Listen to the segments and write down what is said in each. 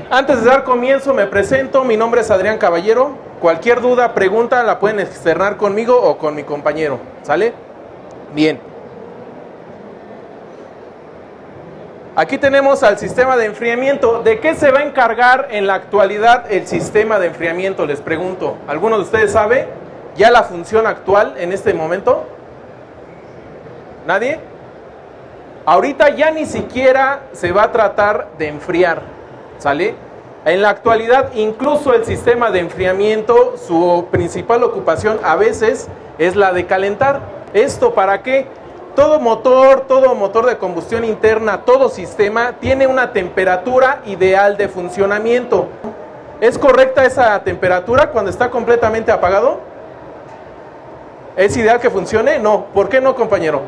Antes de dar comienzo me presento, mi nombre es Adrián Caballero. Cualquier duda, pregunta la pueden externar conmigo o con mi compañero, ¿sale? Bien. Aquí tenemos al sistema de enfriamiento. ¿De qué se va a encargar en la actualidad el sistema de enfriamiento? Les pregunto. ¿Alguno de ustedes sabe ya la función actual en este momento? ¿Nadie? Ahorita ya ni siquiera se va a tratar de enfriar, ¿sale? En la actualidad, incluso el sistema de enfriamiento, su principal ocupación a veces es la de calentar. ¿Esto para qué? Todo motor de combustión interna, todo sistema tiene una temperatura ideal de funcionamiento. ¿Es correcta esa temperatura cuando está completamente apagado? ¿Es ideal que funcione? No. ¿Por qué no, compañero?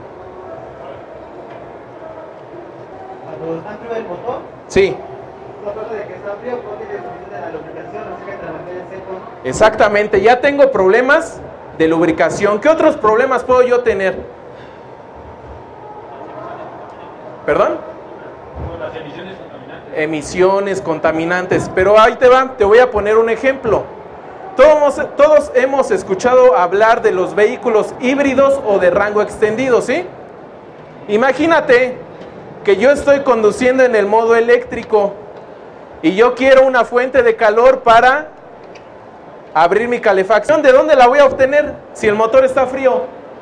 Cuando está frío el motor, Sí. aparte de que está frío, porque de la lubricación, así que te mantiene seco. Exactamente, ya tengo problemas de lubricación. ¿Qué otros problemas puedo yo tener? ¿Perdón? Las emisiones contaminantes. Emisiones contaminantes. Pero ahí te va, te voy a poner un ejemplo. Todos hemos escuchado hablar de los vehículos híbridos o de rango extendido, ¿sí? Imagínate que yo estoy conduciendo en el modo eléctrico y yo quiero una fuente de calor para abrir mi calefacción. ¿De dónde la voy a obtener si el motor está frío?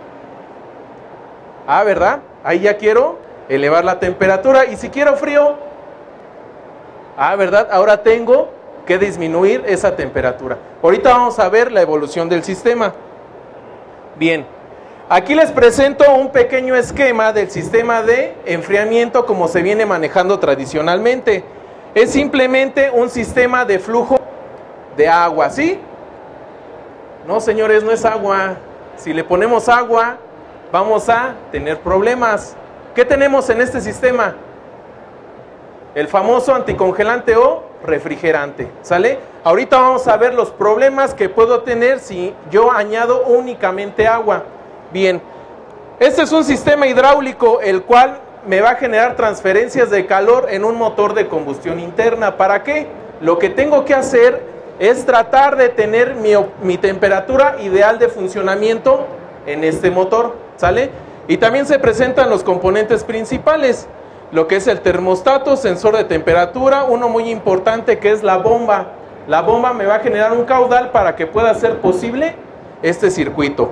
Ah, ¿verdad? Ahí ya quiero elevar la temperatura. Y si quiero frío, ah, ¿verdad? Ahora tengo que disminuir esa temperatura. Ahorita vamos a ver la evolución del sistema. Bien, aquí les presento un pequeño esquema del sistema de enfriamiento como se viene manejando tradicionalmente. Es simplemente un sistema de flujo de agua, ¿sí? No, señores, no es agua. Si le ponemos agua, vamos a tener problemas. ¿Qué tenemos en este sistema? El famoso anticongelante o refrigerante, ¿sale? Ahorita vamos a ver los problemas que puedo tener si yo añado únicamente agua. Bien, este es un sistema hidráulico el cual me va a generar transferencias de calor en un motor de combustión interna. ¿Para qué? Lo que tengo que hacer es tratar de tener mi temperatura ideal de funcionamiento en este motor, ¿sale? Y también se presentan los componentes principales, lo que es el termostato, sensor de temperatura, uno muy importante que es la bomba. La bomba me va a generar un caudal para que pueda ser posible este circuito.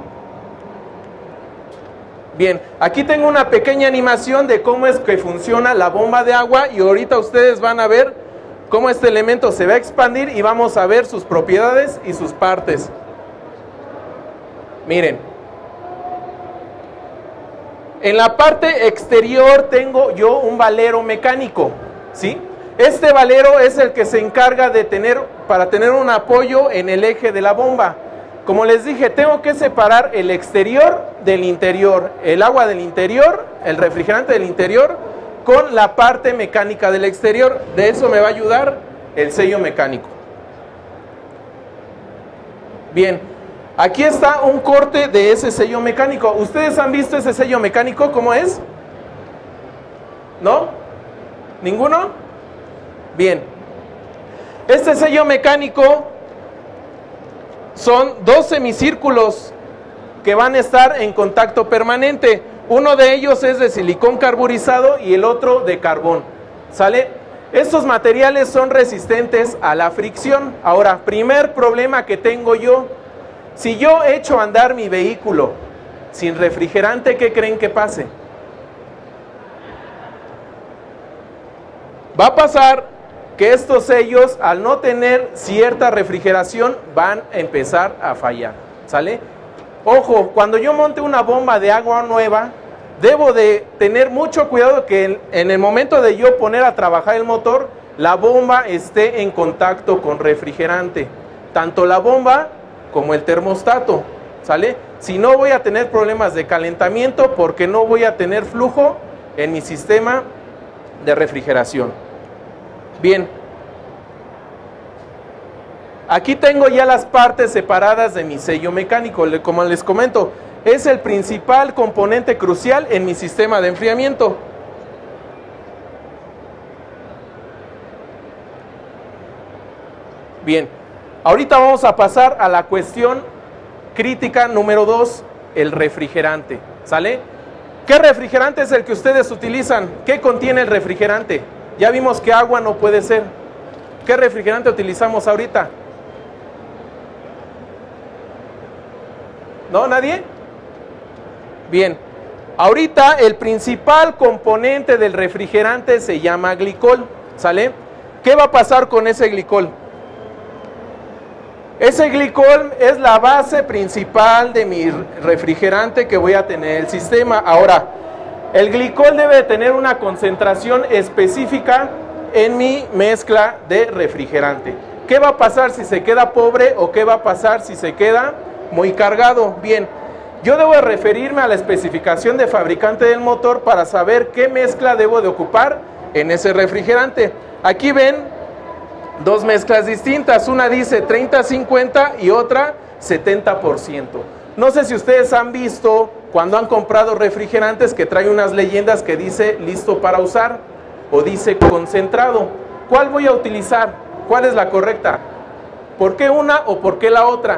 Bien, aquí tengo una pequeña animación de cómo es que funciona la bomba de agua y ahorita ustedes van a ver cómo este elemento se va a expandir y vamos a ver sus propiedades y sus partes. Miren, en la parte exterior tengo yo un valero mecánico, ¿sí? Este valero es el que se encarga de para tener un apoyo en el eje de la bomba. Como les dije, tengo que separar el exterior del interior, el agua del interior, el refrigerante del interior, con la parte mecánica del exterior. De eso me va a ayudar el sello mecánico. Bien, aquí está un corte de ese sello mecánico. ¿Ustedes han visto ese sello mecánico? ¿Cómo es? ¿No? ¿Ninguno? Bien. Este sello mecánico son dos semicírculos que van a estar en contacto permanente. Uno de ellos es de silicón carburizado y el otro de carbón, ¿sale? Estos materiales son resistentes a la fricción. Ahora, primer problema que tengo yo, si yo echo a andar mi vehículo sin refrigerante, ¿qué creen que pase? Va a pasar que estos sellos, al no tener cierta refrigeración, van a empezar a fallar, ¿sale? Ojo, cuando yo monte una bomba de agua nueva, debo de tener mucho cuidado que en el momento de yo poner a trabajar el motor, la bomba esté en contacto con refrigerante, tanto la bomba como el termostato, ¿sale? Si no, voy a tener problemas de calentamiento porque no voy a tener flujo en mi sistema de refrigeración. Bien, aquí tengo ya las partes separadas de mi sello mecánico. Como les comento, es el principal componente crucial en mi sistema de enfriamiento. Bien, ahorita vamos a pasar a la cuestión crítica número 2, el refrigerante, ¿sale? ¿Qué refrigerante es el que ustedes utilizan? ¿Qué contiene el refrigerante? Ya vimos que agua no puede ser. ¿Qué refrigerante utilizamos ahorita? ¿No? ¿Nadie? Bien, ahorita el principal componente del refrigerante se llama glicol, ¿sale? ¿Qué va a pasar con ese glicol? Ese glicol es la base principal de mi refrigerante que voy a tener en el sistema. Ahora, el glicol debe de tener una concentración específica en mi mezcla de refrigerante. ¿Qué va a pasar si se queda pobre o qué va a pasar si se queda muy cargado? Bien, yo debo de referirme a la especificación de fabricante del motor para saber qué mezcla debo de ocupar en ese refrigerante. Aquí ven dos mezclas distintas, una dice 30-50 y otra 70%. No sé si ustedes han visto cuando han comprado refrigerantes que traen unas leyendas que dice listo para usar o dice concentrado. ¿Cuál voy a utilizar? ¿Cuál es la correcta? ¿Por qué una o por qué la otra?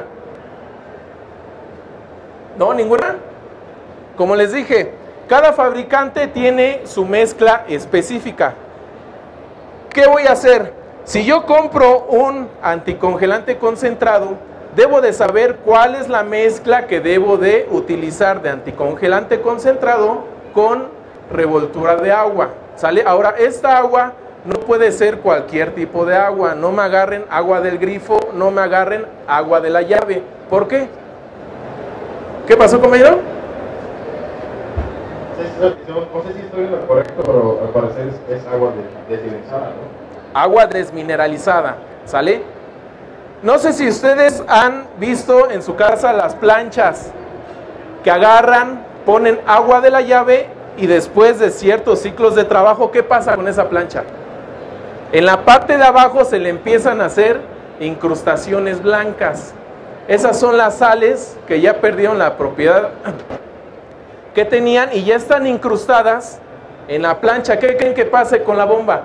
¿No? ¿Ninguna? Como les dije, cada fabricante tiene su mezcla específica. ¿Qué voy a hacer? Si yo compro un anticongelante concentrado, debo de saber cuál es la mezcla que debo de utilizar de anticongelante concentrado con revoltura de agua, ¿sale? Ahora, esta agua no puede ser cualquier tipo de agua. No me agarren agua del grifo, no me agarren agua de la llave. ¿Por qué? ¿Qué pasó, compañero? No sé si estoy en lo correcto, pero al parecer es agua desmineralizada, ¿no? Agua desmineralizada, ¿sale? No sé si ustedes han visto en su casa las planchas que agarran, ponen agua de la llave y después de ciertos ciclos de trabajo, ¿qué pasa con esa plancha? En la parte de abajo se le empiezan a hacer incrustaciones blancas. Esas son las sales que ya perdieron la propiedad que tenían y ya están incrustadas en la plancha. ¿Qué creen que pase con la bomba?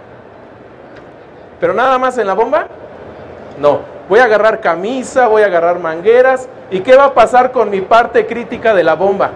¿Pero nada más en la bomba? No. Voy a agarrar camisa, voy a agarrar mangueras. ¿Y qué va a pasar con mi parte crítica de la bomba?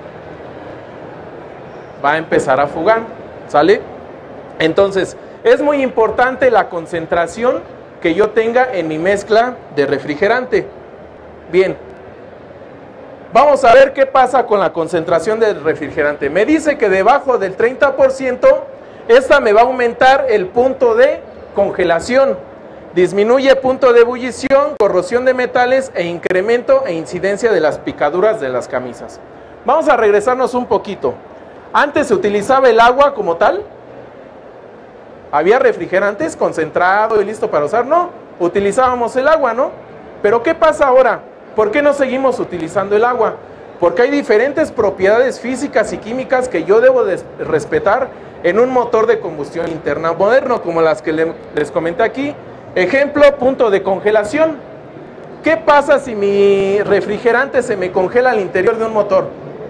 Va a empezar a fugar, ¿sale? Entonces, es muy importante la concentración que yo tenga en mi mezcla de refrigerante. Bien, vamos a ver qué pasa con la concentración del refrigerante. Me dice que debajo del 30%, esta me va a aumentar el punto de congelación, disminuye punto de ebullición, corrosión de metales e incremento e incidencia de las picaduras de las camisas. Vamos a regresarnos un poquito. Antes se utilizaba el agua como tal. Había refrigerantes concentrado y listo para usar. No, utilizábamos el agua, ¿no? Pero ¿qué pasa ahora? ¿Por qué no seguimos utilizando el agua? Porque hay diferentes propiedades físicas y químicas que yo debo de respetar en un motor de combustión interna moderno, como las que les comenté aquí. Ejemplo, punto de congelación. ¿Qué pasa si mi refrigerante se me congela al interior de un motor?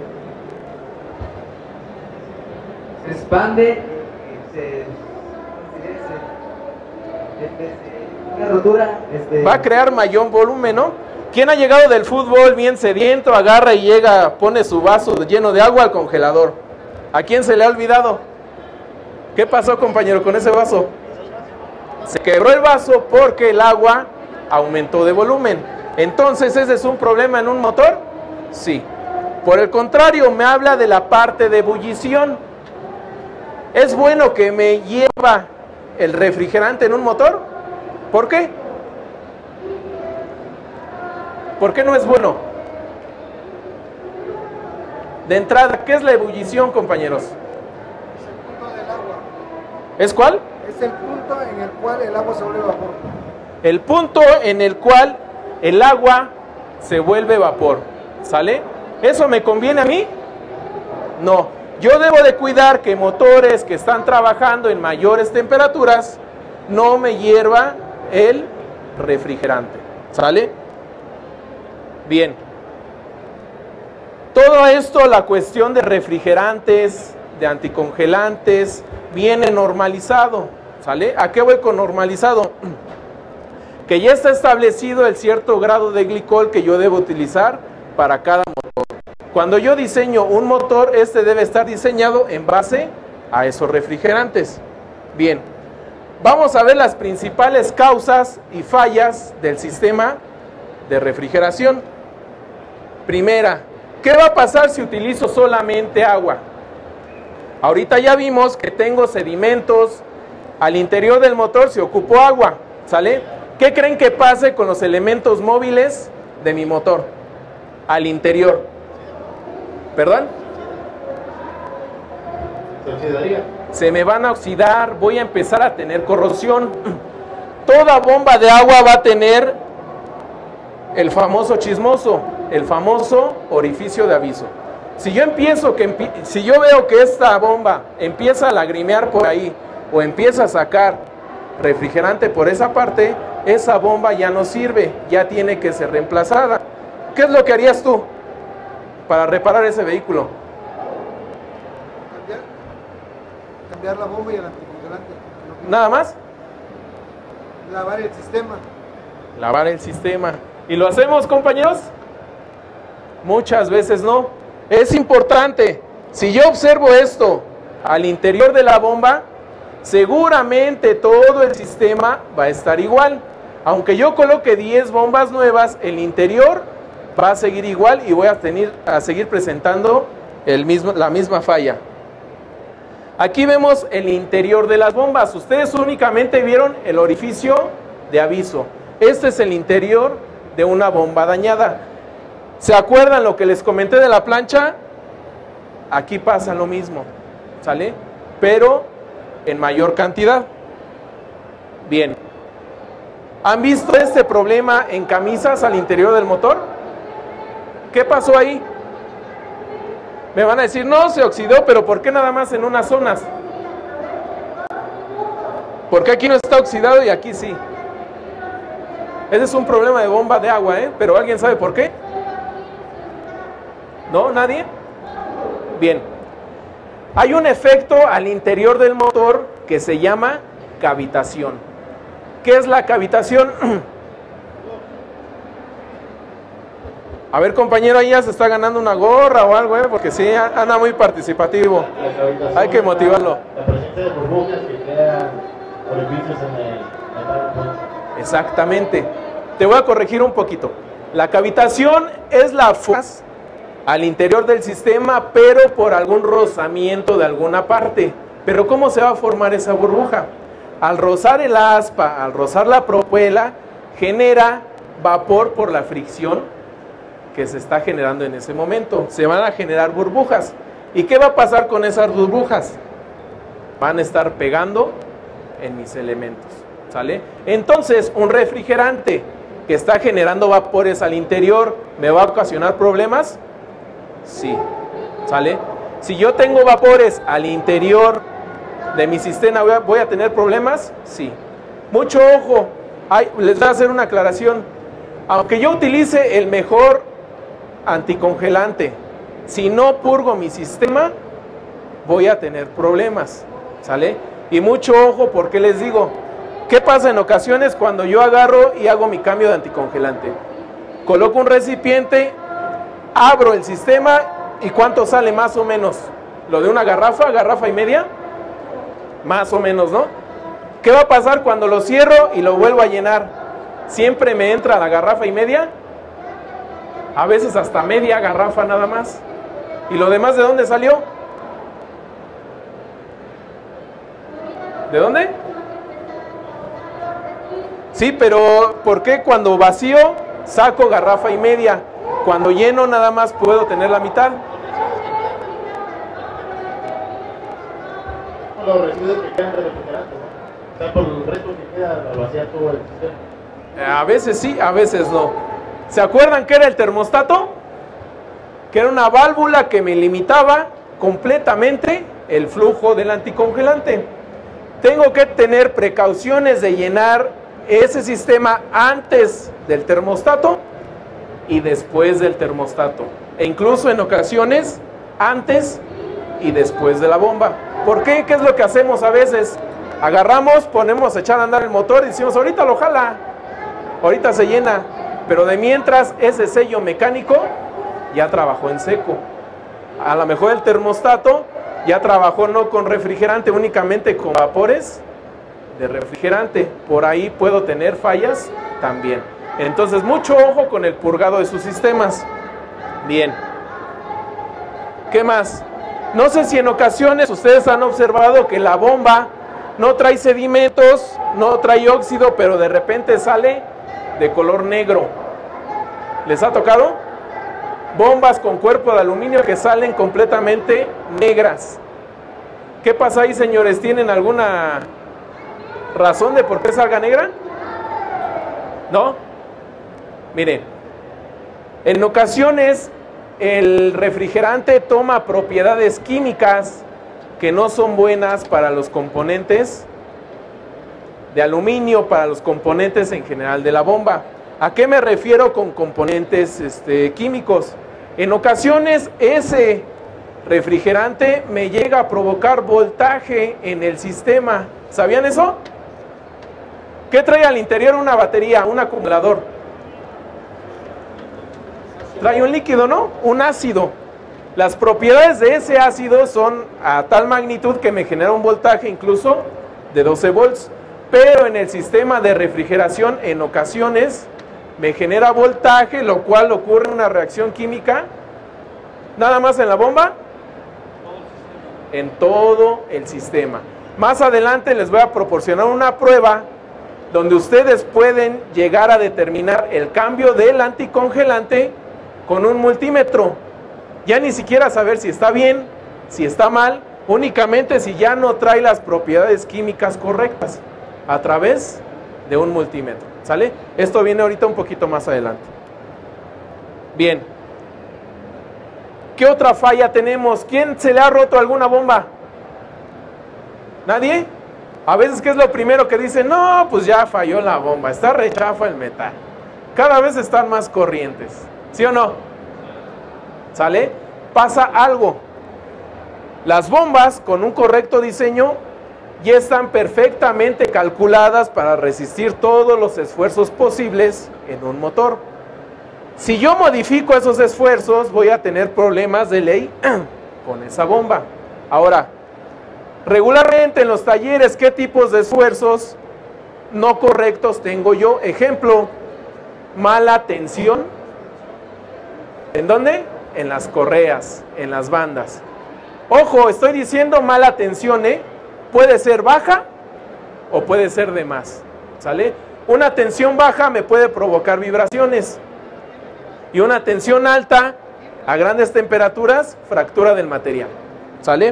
Se expande, una rotura. Va a crear mayor volumen, ¿no? ¿Quién ha llegado del fútbol bien sediento, agarra y llega, pone su vaso lleno de agua al congelador? ¿A quién se le ha olvidado? ¿Qué pasó, compañero, con ese vaso? Se quebró el vaso porque el agua aumentó de volumen. Entonces, ¿ese es un problema en un motor? Sí. Por el contrario, me habla de la parte de ebullición. ¿Es bueno que me hierva el refrigerante en un motor? ¿Por qué? ¿Por qué no es bueno? De entrada, ¿qué es la ebullición, compañeros? Es el punto del agua. ¿Es cuál? Es el punto en el cual el agua se vuelve vapor. El punto en el cual el agua se vuelve vapor. ¿Sale? ¿Eso me conviene a mí? No. Yo debo de cuidar que motores que están trabajando en mayores temperaturas no me hierva el refrigerante. ¿Sale? Bien. Todo esto, la cuestión de refrigerantes, de anticongelantes, viene normalizado. ¿Sale? ¿A qué voy con normalizado? que ya está establecido el cierto grado de glicol que yo debo utilizar para cada motor. Cuando yo diseño un motor, este debe estar diseñado en base a esos refrigerantes. Bien, vamos a ver las principales causas y fallas del sistema de refrigeración. Primera, ¿qué va a pasar si utilizo solamente agua? Ahorita ya vimos que tengo sedimentos, al interior del motor se ocupó agua, ¿sale? ¿Qué creen que pase con los elementos móviles de mi motor? Al interior. ¿Perdón? ¿Se oxidaría? Se me van a oxidar, voy a empezar a tener corrosión. Toda bomba de agua va a tener el famoso chismoso, el famoso orificio de aviso. Si yo veo que esta bomba empieza a lagrimear por ahí o empieza a sacar refrigerante por esa parte, esa bomba ya no sirve, ya tiene que ser reemplazada. ¿Qué es lo que harías tú para reparar ese vehículo? Cambiar la bomba y el anticongelante. ¿Nada más? Lavar el sistema. Lavar el sistema. ¿Y lo hacemos, compañeros? Muchas veces no. Es importante, si yo observo esto al interior de la bomba, seguramente todo el sistema va a estar igual. Aunque yo coloque 10 bombas nuevas, el interior va a seguir igual y voy a seguir presentando la misma falla. Aquí vemos el interior de las bombas. Ustedes únicamente vieron el orificio de aviso. Este es el interior de una bomba dañada. ¿Se acuerdan lo que les comenté de la plancha? Aquí pasa lo mismo, ¿sale? Pero en mayor cantidad. Bien. ¿Han visto este problema en camisas al interior del motor? ¿Qué pasó ahí? Me van a decir, no, se oxidó, pero ¿por qué nada más en unas zonas? ¿Por qué aquí no está oxidado y aquí sí? Ese es un problema de bomba de agua, ¿eh? Pero ¿alguien sabe por qué? ¿No? ¿Nadie? Bien. Hay un efecto al interior del motor que se llama cavitación. ¿Qué es la cavitación? A ver, compañero, ahí ya se está ganando una gorra o algo, porque sí, anda muy participativo. Hay que motivarlo. La presencia de burbujas que crean orificios en el metal. Exactamente. Te voy a corregir un poquito. La cavitación es la fuerza al interior del sistema, pero por algún rozamiento de alguna parte. Pero ¿cómo se va a formar esa burbuja? Al rozar el aspa, al rozar la propuela, genera vapor por la fricción que se está generando en ese momento. Se van a generar burbujas. ¿Y qué va a pasar con esas burbujas? Van a estar pegando en mis elementos, ¿sale? Entonces, un refrigerante que está generando vapores al interior, ¿me va a ocasionar problemas? Sí, ¿sale? Si yo tengo vapores al interior de mi sistema, ¿voy a tener problemas? Sí. Mucho ojo, les voy a hacer una aclaración. Aunque yo utilice el mejor anticongelante, si no purgo mi sistema, voy a tener problemas, ¿sale? Y mucho ojo, porque les digo, ¿qué pasa en ocasiones cuando yo agarro y hago mi cambio de anticongelante? Coloco un recipiente, abro el sistema y ¿cuánto sale más o menos? ¿Lo de una garrafa, garrafa y media? Más o menos, ¿no? ¿Qué va a pasar cuando lo cierro y lo vuelvo a llenar? ¿Siempre me entra la garrafa y media? A veces hasta media garrafa nada más. ¿Y lo demás de dónde salió? ¿De dónde? Sí, pero ¿por qué cuando vacío saco garrafa y media? Cuando lleno nada más puedo tener la mitad. Los residuos que quedan de refrigerantes, ¿no? O sea, por el resto que queda al vaciar todo el sistema. A veces sí, a veces no. ¿Se acuerdan qué era el termostato? Que era una válvula que me limitaba completamente el flujo del anticongelante. Tengo que tener precauciones de llenar ese sistema antes del termostato y después del termostato. E incluso en ocasiones antes y después de la bomba. ¿Por qué? ¿Qué es lo que hacemos a veces? Agarramos, ponemos a echar a andar el motor y decimos, ahorita lo jala. ahorita se llena, pero de mientras ese sello mecánico ya trabajó en seco. A lo mejor el termostato ya trabajó no con refrigerante, únicamente con vapores de refrigerante. Por ahí puedo tener fallas también. Entonces, mucho ojo con el purgado de sus sistemas. Bien. ¿Qué más? No sé si en ocasiones ustedes han observado que la bomba no trae sedimentos, no trae óxido, pero de repente sale de color negro. ¿Les ha tocado? Bombas con cuerpo de aluminio que salen completamente negras. ¿Qué pasa ahí, señores? ¿Tienen alguna razón de por qué salga negra? ¿No? Miren, en ocasiones el refrigerante toma propiedades químicas que no son buenas para los componentes de aluminio, para los componentes en general de la bomba. ¿A qué me refiero con componentes químicos? En ocasiones ese refrigerante me llega a provocar voltaje en el sistema. ¿Sabían eso? ¿Qué trae al interior una batería, un acumulador? Trae un líquido, ¿no? Un ácido. Las propiedades de ese ácido son a tal magnitud que me genera un voltaje incluso de 12 volts. Pero en el sistema de refrigeración en ocasiones me genera voltaje, lo cual ocurre una reacción química. ¿Nada más en la bomba? En todo el sistema. Más adelante les voy a proporcionar una prueba donde ustedes pueden llegar a determinar el cambio del anticongelante con un multímetro. Ya ni siquiera saber si está bien, si está mal, únicamente si ya no trae las propiedades químicas correctas a través de un multímetro. ¿Sale? Esto viene ahorita un poquito más adelante. Bien. ¿Qué otra falla tenemos? ¿Quién se le ha roto alguna bomba? ¿Nadie? A veces, ¿qué es lo primero que dicen? No, pues ya falló la bomba, está rechafa el metal. Cada vez están más corrientes. ¿Sí o no? ¿Sale? Pasa algo. Las bombas con un correcto diseño ya están perfectamente calculadas para resistir todos los esfuerzos posibles en un motor. Si yo modifico esos esfuerzos, voy a tener problemas de ley con esa bomba. Ahora, regularmente en los talleres, ¿qué tipos de esfuerzos no correctos tengo yo? Ejemplo, mala tensión. ¿En dónde? En las correas, en las bandas. Ojo, estoy diciendo mala tensión, ¿eh? Puede ser baja o puede ser de más, ¿sale? Una tensión baja me puede provocar vibraciones y una tensión alta a grandes temperaturas, fractura del material, ¿sale?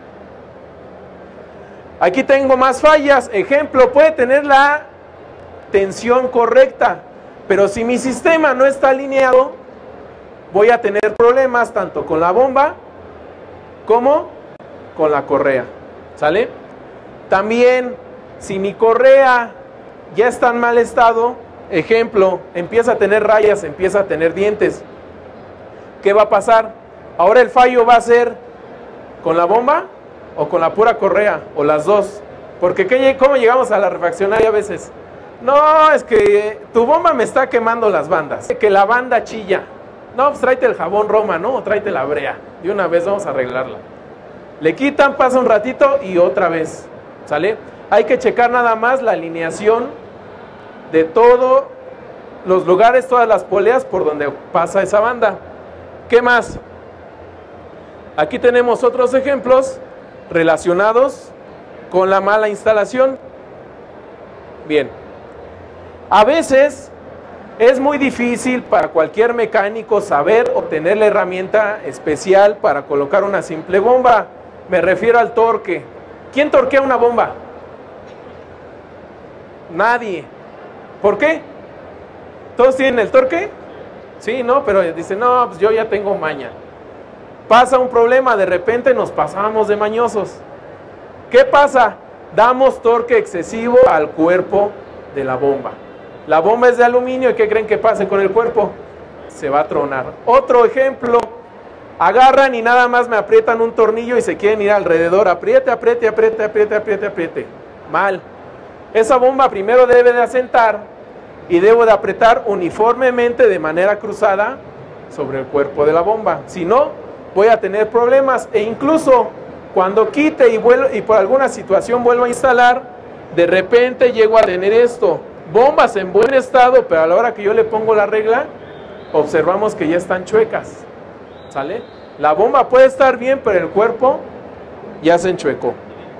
Aquí tengo más fallas. Ejemplo, puede tener la tensión correcta, pero si mi sistema no está alineado, voy a tener problemas tanto con la bomba como con la correa. ¿Sale? También, si mi correa ya está en mal estado, ejemplo, empieza a tener rayas, empieza a tener dientes, ¿qué va a pasar? Ahora el fallo va a ser con la bomba o con la pura correa, o las dos. Porque ¿cómo llegamos a la refaccionaria a veces? No, es que tu bomba me está quemando las bandas, que la banda chilla. No, pues tráete el jabón Roma, ¿no? O tráete la brea. De una vez vamos a arreglarla. Le quitan, pasa un ratito y otra vez, ¿sale? Hay que checar nada más la alineación de todos los lugares, todas las poleas por donde pasa esa banda. ¿Qué más? Aquí tenemos otros ejemplos relacionados con la mala instalación. Bien. A veces es muy difícil para cualquier mecánico saber obtener la herramienta especial para colocar una simple bomba. Me refiero al torque. ¿Quién torquea una bomba? Nadie. ¿Por qué? ¿Todos tienen el torque? Sí, ¿no? Pero dicen, no, pues yo ya tengo maña. Pasa un problema, de repente nos pasamos de mañosos. ¿Qué pasa? Damos torque excesivo al cuerpo de la bomba. La bomba es de aluminio y ¿qué creen que pase con el cuerpo? Se va a tronar. Otro ejemplo. Agarran y nada más me aprietan un tornillo y se quieren ir alrededor. Apriete, apriete, apriete, apriete, apriete, apriete. Mal. Esa bomba primero debe de asentar y debo de apretar uniformemente de manera cruzada sobre el cuerpo de la bomba. Si no, voy a tener problemas, e incluso cuando quite y por alguna situación vuelvo a instalar, de repente llego a tener esto, bombas en buen estado, pero a la hora que yo le pongo la regla, observamos que ya están chuecas, ¿sale? La bomba puede estar bien, pero el cuerpo ya se enchuecó.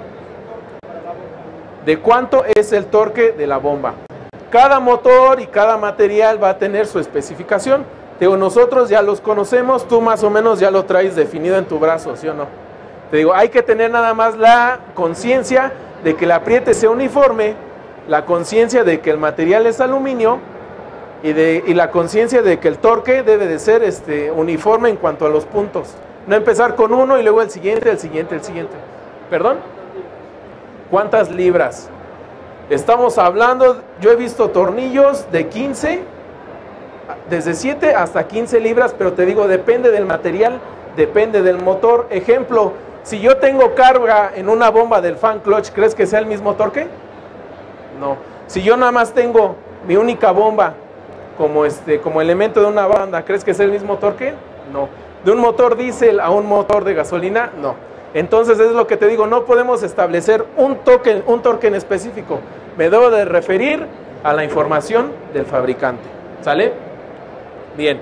¿De cuánto es el torque de la bomba? Cada motor y cada material va a tener su especificación. Te digo, nosotros ya los conocemos, tú más o menos ya lo traes definido en tu brazo, ¿sí o no? Te digo, hay que tener nada más la conciencia de que el apriete sea uniforme, la conciencia de que el material es aluminio y la conciencia de que el torque debe de ser uniforme en cuanto a los puntos. No empezar con uno y luego el siguiente, el siguiente, el siguiente. ¿Perdón? ¿Cuántas libras? Estamos hablando, yo he visto tornillos de 15, desde 7 hasta 15 libras, pero te digo, depende del material, depende del motor. Ejemplo, si yo tengo carga en una bomba del fan clutch, ¿crees que sea el mismo torque? No. Si yo nada más tengo mi única bomba como elemento de una banda, ¿crees que es el mismo torque? No. De un motor diésel a un motor de gasolina, no. Entonces es lo que te digo, no podemos establecer un torque en específico. Me debo de referir a la información del fabricante. ¿Sale? Bien.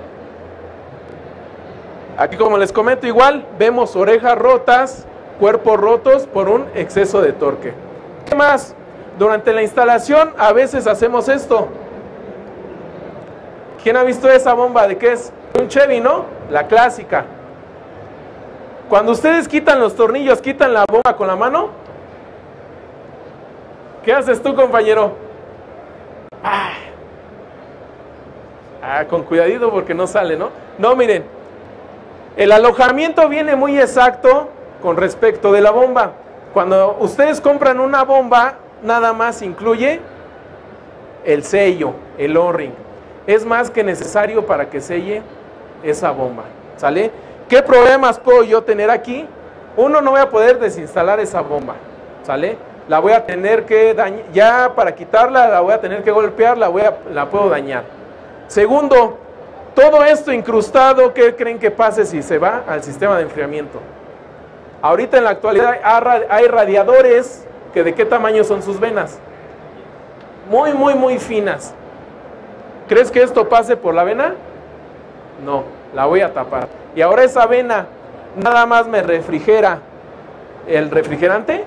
Aquí, como les comento, igual vemos orejas rotas, cuerpos rotos por un exceso de torque. ¿Qué más? Durante la instalación a veces hacemos esto. ¿Quién ha visto esa bomba? ¿De qué es? Un Chevy, ¿no? La clásica. Cuando ustedes quitan los tornillos, quitan la bomba con la mano. ¿Qué haces tú, compañero? Con cuidadito porque no sale, ¿no? No, miren. El alojamiento viene muy exacto con respecto de la bomba. Cuando ustedes compran una bomba, nada más incluye el sello, el O-ring. Es más que necesario para que selle esa bomba, ¿sale? ¿Qué problemas puedo yo tener aquí? Uno, no voy a poder desinstalar esa bomba, ¿sale? La voy a tener que dañar, ya para quitarla la voy a tener que golpear, la puedo dañar. Segundo, todo esto incrustado, ¿qué creen que pase si se va al sistema de enfriamiento? Ahorita en la actualidad hay radiadores que ¿de qué tamaño son sus venas? Muy, muy, muy finas. ¿Crees que esto pase por la vena? No, la voy a tapar. Y ahora esa vena nada más me refrigera el refrigerante.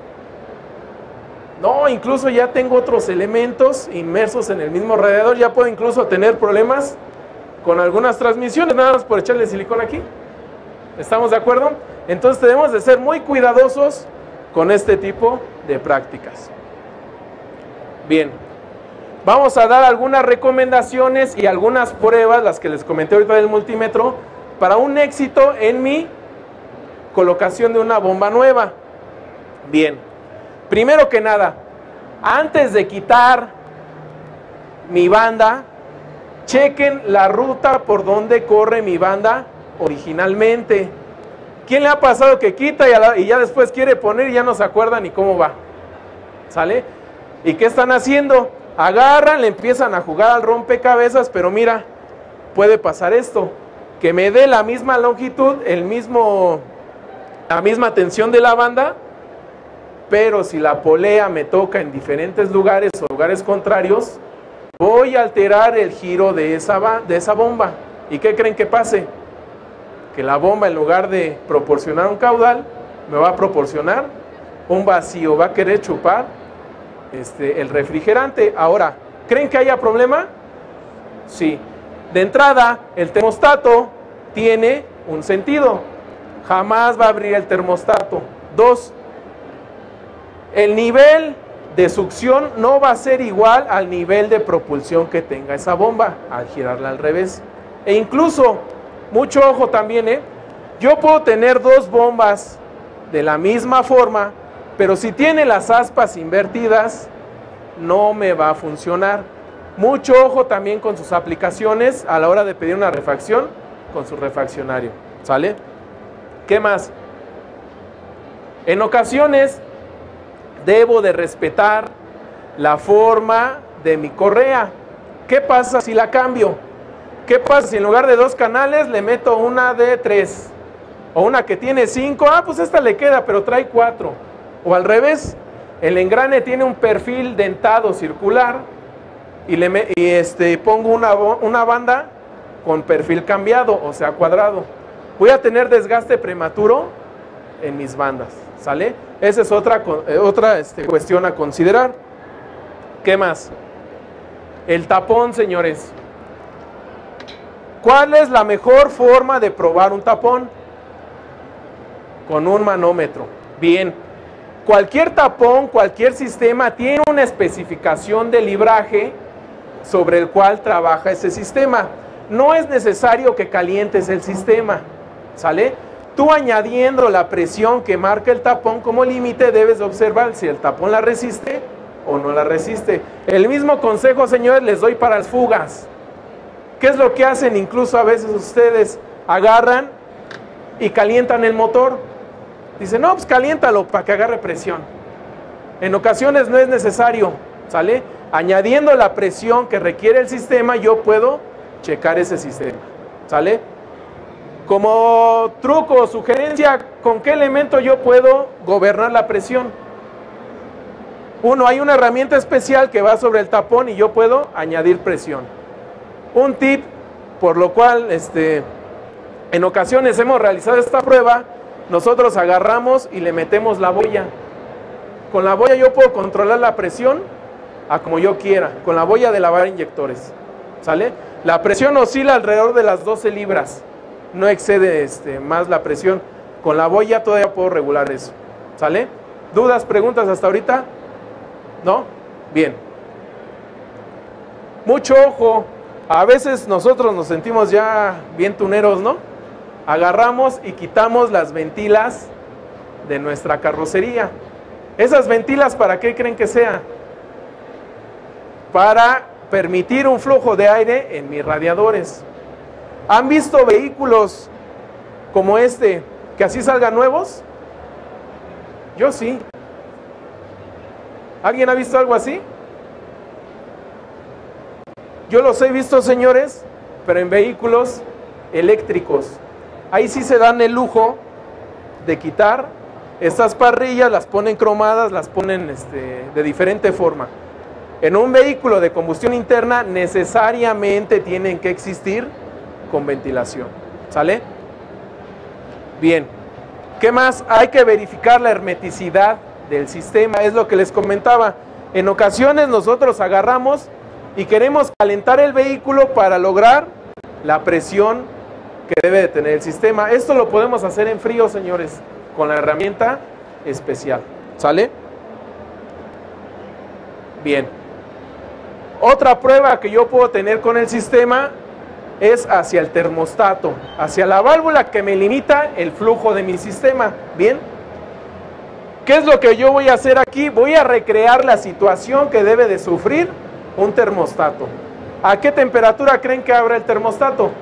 No, incluso ya tengo otros elementos inmersos en el mismo radiador. Ya puedo incluso tener problemas con algunas transmisiones, nada más por echarle silicona aquí. ¿Estamos de acuerdo? Entonces debemos de ser muy cuidadosos con este tipo de prácticas. Bien, vamos a dar algunas recomendaciones y algunas pruebas, las que les comenté ahorita del multímetro, para un éxito en mi colocación de una bomba nueva. Bien, primero que nada, antes de quitar mi banda, chequen la ruta por donde corre mi banda originalmente. ¿Quién le ha pasado que quita y ya después quiere poner y ya no se acuerda ni cómo va? ¿Sale? ¿Y qué están haciendo? Agarran, le empiezan a jugar al rompecabezas, pero mira, puede pasar esto, que me dé la misma longitud, la misma tensión de la banda, pero si la polea me toca en diferentes lugares o lugares contrarios, voy a alterar el giro de esa bomba. ¿Y qué creen que pase? Que la bomba, en lugar de proporcionar un caudal, me va a proporcionar un vacío, va a querer chupar el refrigerante. Ahora, ¿creen que haya problema? Sí. De entrada, el termostato tiene un sentido. Jamás va a abrir el termostato. 2. El nivel de succión no va a ser igual al nivel de propulsión que tenga esa bomba al girarla al revés. E incluso, mucho ojo también, yo puedo tener dos bombas de la misma forma, pero si tiene las aspas invertidas, no me va a funcionar. Mucho ojo también con sus aplicaciones a la hora de pedir una refacción con su refaccionario, ¿sale? ¿Qué más? En ocasiones debo de respetar la forma de mi correa. ¿Qué pasa si la cambio? ¿Qué pasa si en lugar de 2 canales le meto una de 3? O una que tiene 5, pues esta le queda, pero trae 4. O al revés, el engrane tiene un perfil dentado circular y pongo una banda con perfil cambiado, o sea, cuadrado. Voy a tener desgaste prematuro en mis bandas, ¿sale? Esa es otra cuestión a considerar. ¿Qué más? El tapón, señores. ¿Cuál es la mejor forma de probar un tapón? Con un manómetro. Bien. Cualquier tapón, cualquier sistema tiene una especificación de libraje sobre el cual trabaja ese sistema. No es necesario que calientes el sistema, ¿sale? Tú añadiendo la presión que marca el tapón como límite, debes observar si el tapón la resiste o no la resiste. El mismo consejo, señores, les doy para las fugas. ¿Qué es lo que hacen? Incluso a veces ustedes agarran y calientan el motor. Dicen, no, pues caliéntalo para que agarre presión. En ocasiones no es necesario, ¿sale? Añadiendo la presión que requiere el sistema, yo puedo checar ese sistema, ¿sale? Como truco o sugerencia, ¿con qué elemento yo puedo gobernar la presión? Uno, hay una herramienta especial que va sobre el tapón y yo puedo añadir presión. Un tip, por lo cual en ocasiones hemos realizado esta prueba, nosotros agarramos y le metemos la boya. Con la boya yo puedo controlar la presión a como yo quiera, con la boya de lavar inyectores, ¿sale? La presión oscila alrededor de las 12 libras, no excede más la presión. Con la boya todavía puedo regular eso, ¿sale? ¿Dudas, preguntas hasta ahorita? ¿No? Bien. Mucho ojo, a veces nosotros nos sentimos ya bien tuneros, ¿no? Agarramos y quitamos las ventilas de nuestra carrocería. ¿Esas ventilas para qué creen que sea? Para permitir un flujo de aire en mis radiadores. ¿Han visto vehículos como que así salgan nuevos? Yo sí. ¿Alguien ha visto algo así? Yo los he visto, señores, pero en vehículos eléctricos. Ahí sí se dan el lujo de quitar estas parrillas, las ponen cromadas, las ponen de diferente forma. En un vehículo de combustión interna necesariamente tienen que existir con ventilación, ¿sale? Bien, ¿qué más? Hay que verificar la hermeticidad del sistema, es lo que les comentaba. En ocasiones nosotros agarramos y queremos calentar el vehículo para lograr la presión que debe de tener el sistema. Esto lo podemos hacer en frío, señores, con la herramienta especial, ¿sale? Bien. Otra prueba que yo puedo tener con el sistema es hacia el termostato, hacia la válvula que me limita el flujo de mi sistema. Bien. ¿Qué es lo que yo voy a hacer aquí? Voy a recrear la situación que debe de sufrir un termostato. ¿A qué temperatura creen que abra el termostato?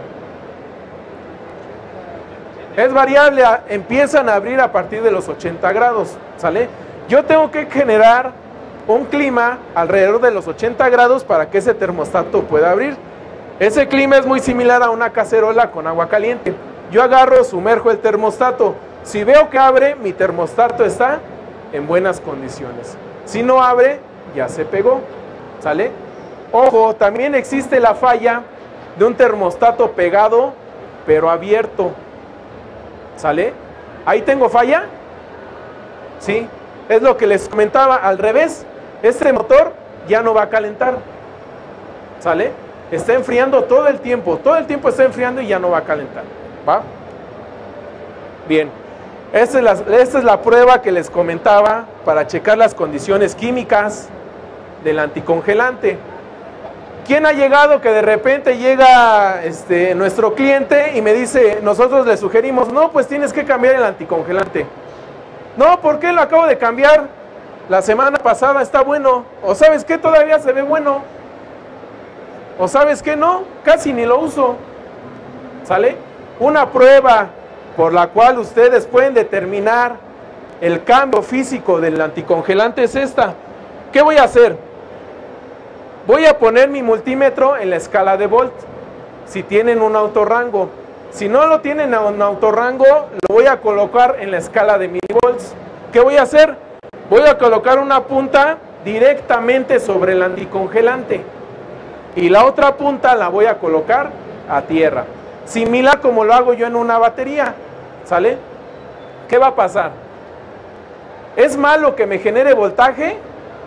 Es variable, empiezan a abrir a partir de los 80 grados, ¿sale? Yo tengo que generar un clima alrededor de los 80 grados para que ese termostato pueda abrir. Ese clima es muy similar a una cacerola con agua caliente. Yo agarro, sumerjo el termostato. Si veo que abre, mi termostato está en buenas condiciones. Si no abre, ya se pegó, ¿sale? Ojo, también existe la falla de un termostato pegado, pero abierto, ¿sale? ¿Ahí tengo falla? Sí, es lo que les comentaba, al revés, este motor ya no va a calentar, ¿sale? Está enfriando todo el tiempo está enfriando y ya no va a calentar, ¿va? Bien, esta es la prueba que les comentaba para checar las condiciones químicas del anticongelante. ¿Quién ha llegado que de repente llega nuestro cliente y me dice, nosotros le sugerimos, no, pues tienes que cambiar el anticongelante? No, ¿por qué lo acabo de cambiar? La semana pasada está bueno. ¿O sabes qué? Todavía se ve bueno. ¿O sabes qué? No, casi ni lo uso. ¿Sale? Una prueba por la cual ustedes pueden determinar el cambio físico del anticongelante es esta. ¿Qué voy a hacer? Voy a poner mi multímetro en la escala de volt, si tienen un autorrango. Si no lo tienen en un autorrango, lo voy a colocar en la escala de milivolts. ¿Qué voy a hacer? Voy a colocar una punta directamente sobre el anticongelante y la otra punta la voy a colocar a tierra, similar como lo hago yo en una batería, ¿sale? ¿Qué va a pasar? ¿Es malo que me genere voltaje?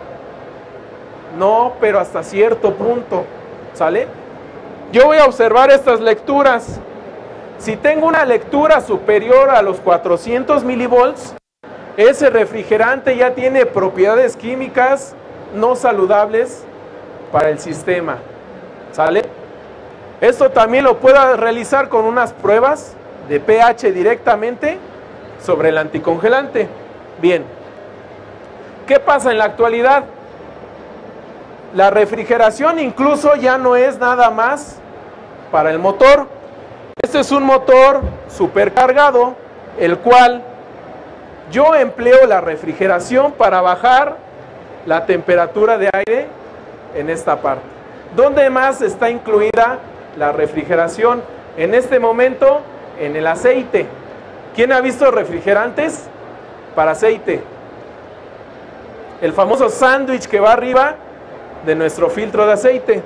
No, pero hasta cierto punto, ¿sale? Yo voy a observar estas lecturas. Si tengo una lectura superior a los 400 milivolts, ese refrigerante ya tiene propiedades químicas no saludables para el sistema, ¿sale? Esto también lo puedo realizar con unas pruebas de pH directamente sobre el anticongelante. Bien, ¿qué pasa en la actualidad? La refrigeración incluso ya no es nada más para el motor. Este es un motor supercargado, el cual yo empleo la refrigeración para bajar la temperatura de aire en esta parte. ¿Dónde más está incluida la refrigeración? En este momento, en el aceite. ¿Quién ha visto refrigerantes para aceite? El famoso sándwich que va arriba de nuestro filtro de aceite.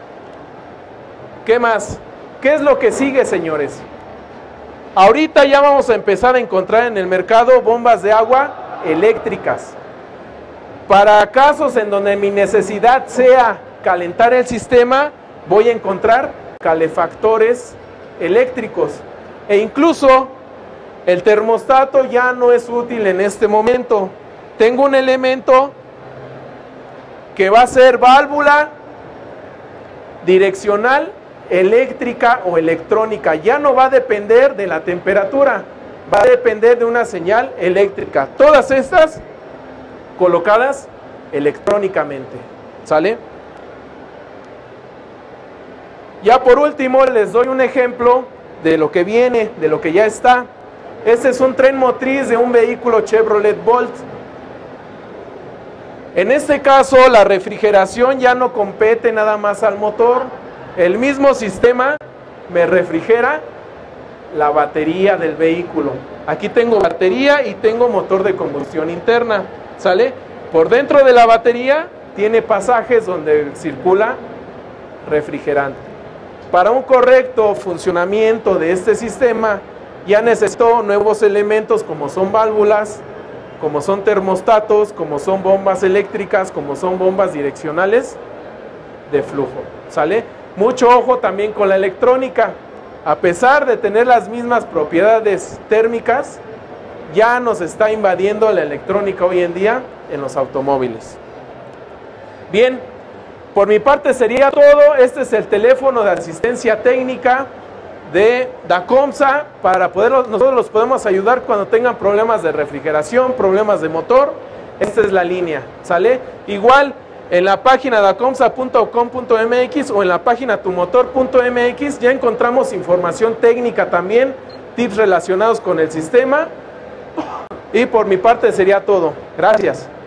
¿Qué más? ¿Qué es lo que sigue, señores? Ahorita ya vamos a empezar a encontrar en el mercado bombas de agua eléctricas. Para casos en donde mi necesidad sea calentar el sistema, voy a encontrar calefactores eléctricos. E incluso el termostato ya no es útil en este momento. Tengo un elemento que va a ser válvula direccional eléctrica o electrónica. Ya no va a depender de la temperatura, va a depender de una señal eléctrica. Todas estas colocadas electrónicamente, ¿sale? Ya por último les doy un ejemplo de lo que viene, de lo que ya está. Este es un tren motriz de un vehículo Chevrolet Bolt. En este caso la refrigeración ya no compete nada más al motor. El mismo sistema me refrigera la batería del vehículo. Aquí tengo batería y tengo motor de combustión interna, ¿sale? Por dentro de la batería tiene pasajes donde circula refrigerante. Para un correcto funcionamiento de este sistema ya necesito nuevos elementos como son válvulas, como son termostatos, como son bombas eléctricas, como son bombas direccionales de flujo, ¿sale? Mucho ojo también con la electrónica. A pesar de tener las mismas propiedades térmicas, ya nos está invadiendo la electrónica hoy en día en los automóviles. Bien, por mi parte sería todo. Este es el teléfono de asistencia técnica de Dacomsa para nosotros los podemos ayudar cuando tengan problemas de refrigeración, problemas de motor. Esta es la línea, ¿sale? Igual en la página dacomsa.com.mx o en la página tumotor.mx ya encontramos información técnica también, tips relacionados con el sistema. Y por mi parte sería todo. Gracias.